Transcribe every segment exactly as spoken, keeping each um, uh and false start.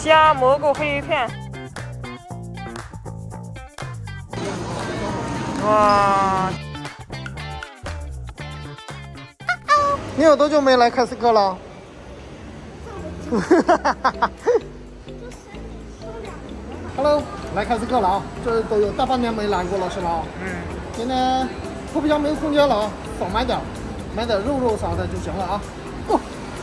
虾蘑菇黑鱼片。哇！ 你有多久没来凯斯克了？Hello， 来凯斯克了啊！这都有大半年没来过了，是吧？ 嗯。 今天后备箱没有空间了啊，少买点，买点肉肉啥的就行了啊。哦。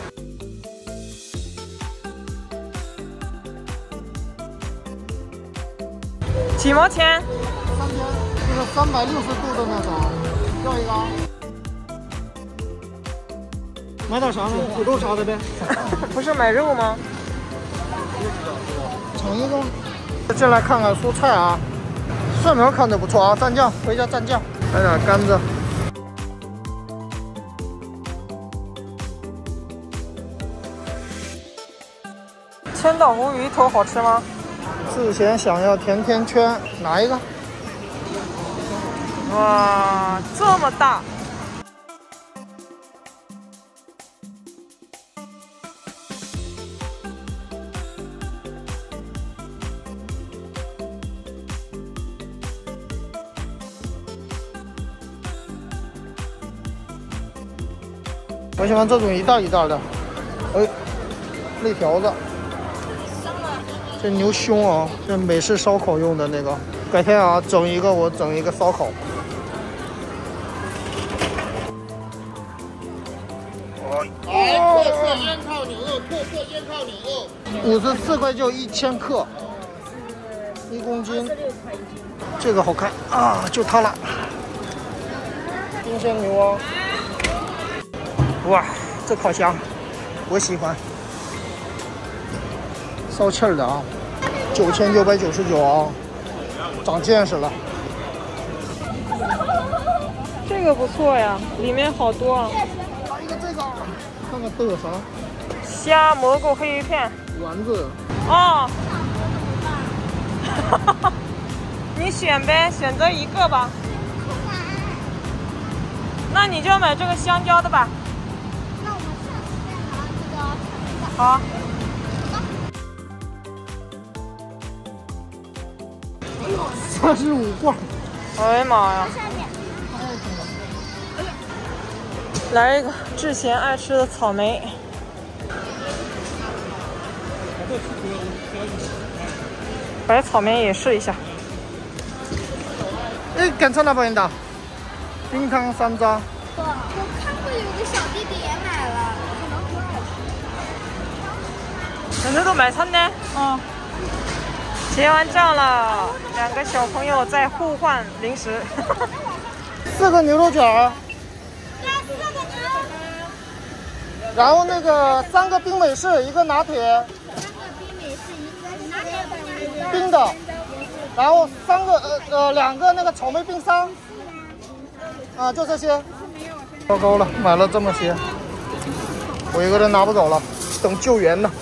几毛钱？ 三千，就是三百六十度的那种，要一个啊。买点啥呢？土豆啥的呗。 不是买肉吗？ 盛一个。进来看看蔬菜啊，蒜苗看着不错啊，蘸酱，回家蘸酱，来点甘蔗。 千岛湖鱼头好吃吗？ 之前想要甜甜圈，拿一个。 哇，这么大！ 我喜欢这种一袋一袋的。哎，肋条子。这牛胸啊，这美式烧烤用的那个。改天啊，整一个我整一个烧烤。 哎，特色烟烤牛肉，特色烟烤牛肉， 五十四块就一千克，一公斤。这个好看啊，就它了。冰鲜牛啊！哇，这烤箱我喜欢，烧气儿的啊，九千九百九十九啊，长见识了。 这个不错呀，里面好多啊。 来一个这个，看看都有啥？ 虾蘑菇黑鱼片。 丸子。 哦。你选呗，选择一个吧。那你就买这个香蕉的吧。 那我们下次再拿这个。 好。 哎呦，三十五罐！ 哎呀妈呀！来一个志贤爱吃的草莓。白草莓也试一下。 哎，检查哪包的？冰糖山楂。 我我看过有个小弟弟也买了， 人家都买餐呢。嗯。结完账了，两个小朋友在互换零食。 四个牛肉卷儿。 对，四个牛肉。 然后那个三个冰美式，一个拿铁。 三个冰美式，一个拿铁冰的。然后三个呃呃两个那个草莓冰沙。啊，就这些。糟糕了，买了这么些，我一个人拿不走了，等救援呢。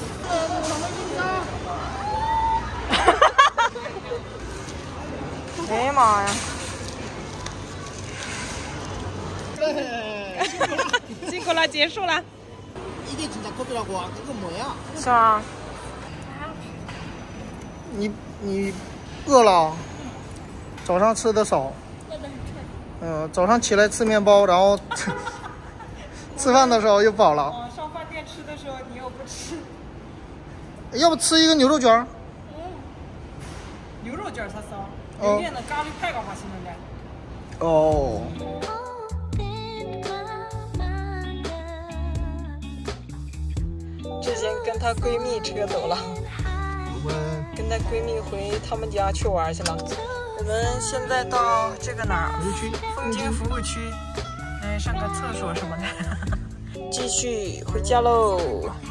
哎呀妈呀！辛苦了，结束了。 一定진짜커피라고이건 뭐야？ 是吧？ 你你饿了？早上吃的少。嗯，早上起来吃面包，然后吃吃饭的时候又饱了。 哦，上饭店吃的时候你又不吃。 要不吃一个牛肉卷？ 嗯。牛肉卷它骚，有点的咖喱派个话行不的。 哦。 之前跟她闺蜜车走了，跟她闺蜜回他们家去玩去了。我们现在到这个哪儿？ 服务区， 风景服务区，来上个厕所什么的。继续回家喽。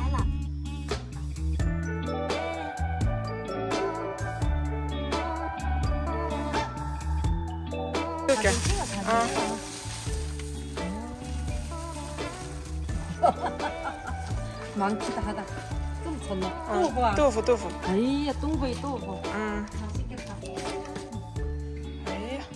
这个，啊。 蛮吃的하다 좀 졌네.豆腐啊. 豆腐豆腐. 에이, 동구이豆腐. 음. 맛있겠다. 에이.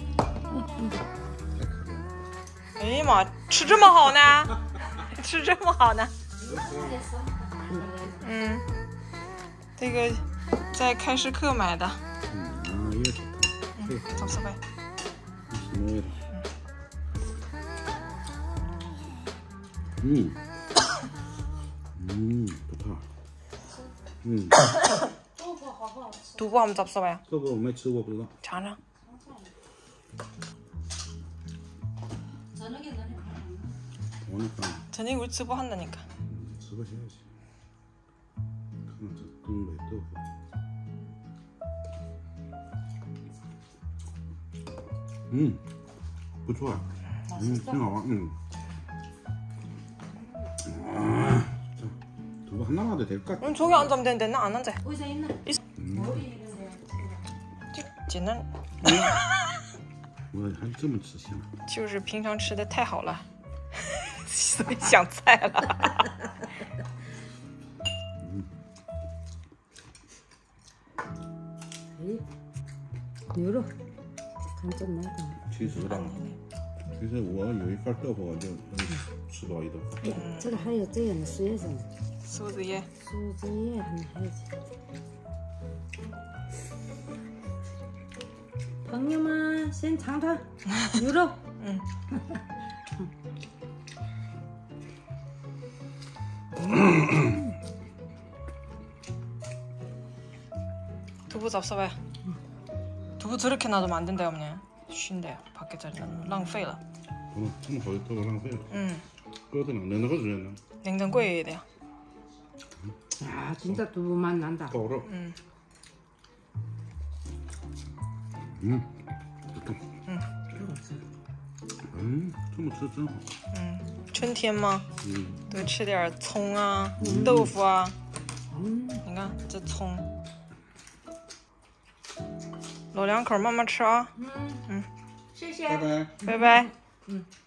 哎呀妈，吃这么好呢？吃这么好呢？嗯， 这个在开市客买的。 음, 아, 이거 좋다. 응, 잡숴봐요. 음. 음. 음, 좋다. 음. 두부 한번 잡숴봐요. 这个我没吃过，不知道。 尝尝. 저녁에 너네 오니까 저녁에 우리 두부 한다니까. 음, 저거 해야지. 그냥 저 동네豆腐. 음, 不错. 음, 挺好玩. 음. 아, 자, 두부 하나만 더 될까? 응, 저기 앉으면 되는데 나 안 앉아. 의자 있나? 음. 머리 이런데. 지는 我还这么吃香。 就是平常吃的太好了，所以想菜了。 牛肉，看这哪个？ 其实吧，其实我有一块豆腐，我就能吃饱一顿饭。 这个还有这样的水上， 苏子叶， 苏子叶还没还有。朋友们，先尝尝牛肉。 嗯。두부 잡숴봐요. 두부 저렇게 놔두면 안 된대요, 어머니. 쉰대요. 밖에 잘浪费了. 不能这么好的豆腐浪费了。 응. 搁在哪能那个人呢？ 냉장고에 해야 돼요. 아, 진짜 두부 맛 난다. 烤肉。 응. 음, 좋다. 응. 음, 这么吃真好。 응. 春天嘛， 嗯， 多吃点葱啊、豆腐啊。你看这葱。 搂两口慢慢吃啊。 嗯，谢谢。 拜拜。 拜拜。 嗯。